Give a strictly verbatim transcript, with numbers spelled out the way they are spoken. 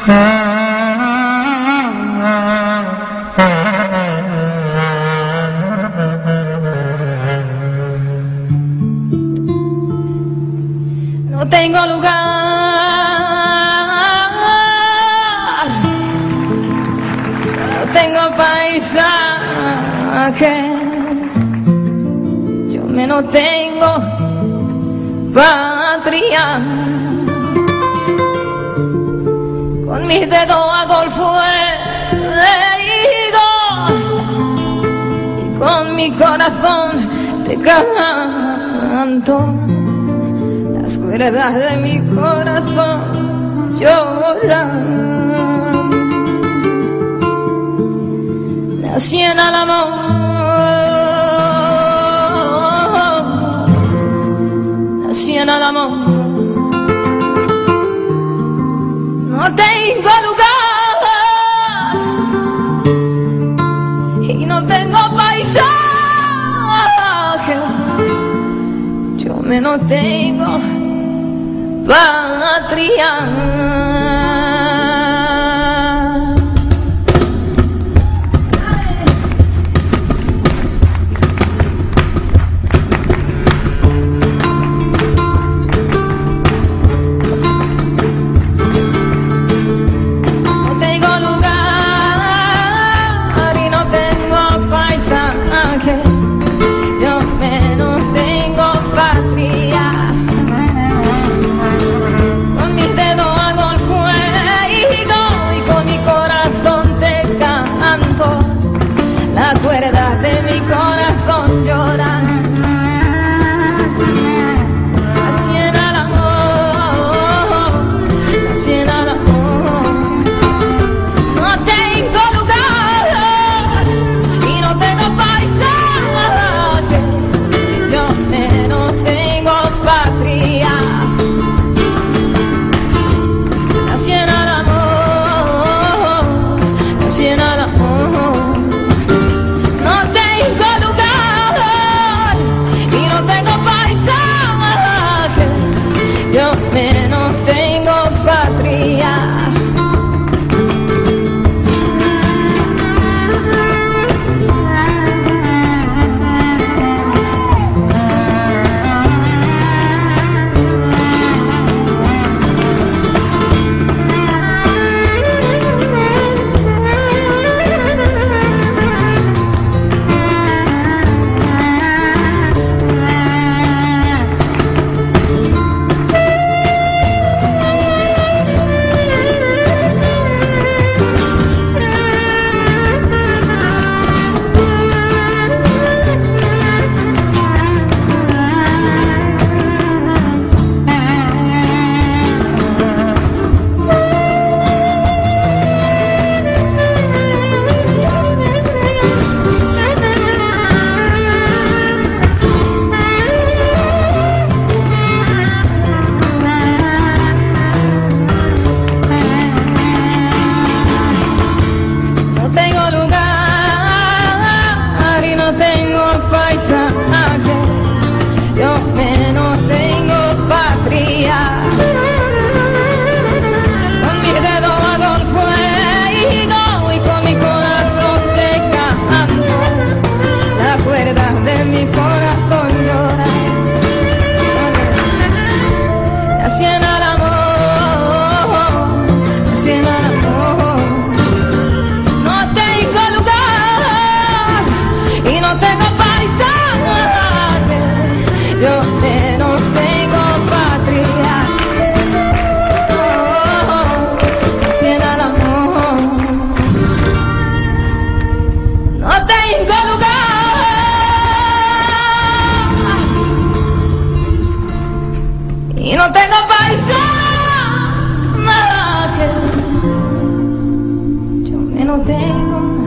No tengo lugar, no tengo paisaje, yo menos tengo patria. Con mis dedos hago el fuego y con mi corazón te canto. Las cuerdas de mi corazón lloran. Nací en el amor, nací en el amor. No tengo lugar y no tengo paisaje, yo menos tengo patria. Las cuerdas de mi corazón lloran. Nací en el amor, nací en el amor. No tengo lugar y no tengo paisaje, yo menos tengo patria. Nací en el amor, nací en el amor. Yo menos tengo patria. Yo menos tengo patria. Con mis dedos hago el fuego y con mi corazón te canto. Las cuerdas de mi corazón lloran. Nací en el amor, nací en el amor. No tengo lugar y no tengo paisaje, yo menos tengo patria. Oh, nací en el amor. No tengo lugar y no tengo paisaje, yo menos tengo